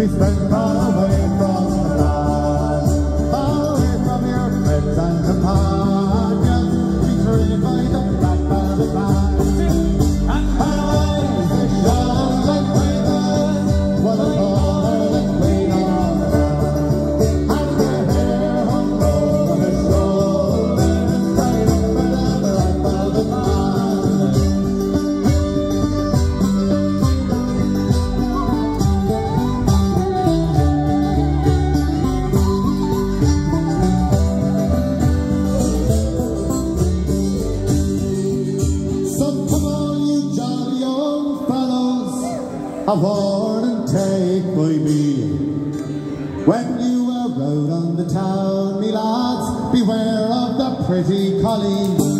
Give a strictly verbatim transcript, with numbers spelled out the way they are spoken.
be spent far away from the land, far away from your friends and companions, betrayed by the black velvet band. And her eyes they shone like raven, while the taller the queen of the land, and her hair hung low on her shoulders, tied up by the black velvet band. A warning take by me. When you are out on the town, me lads, beware of the pretty colleen.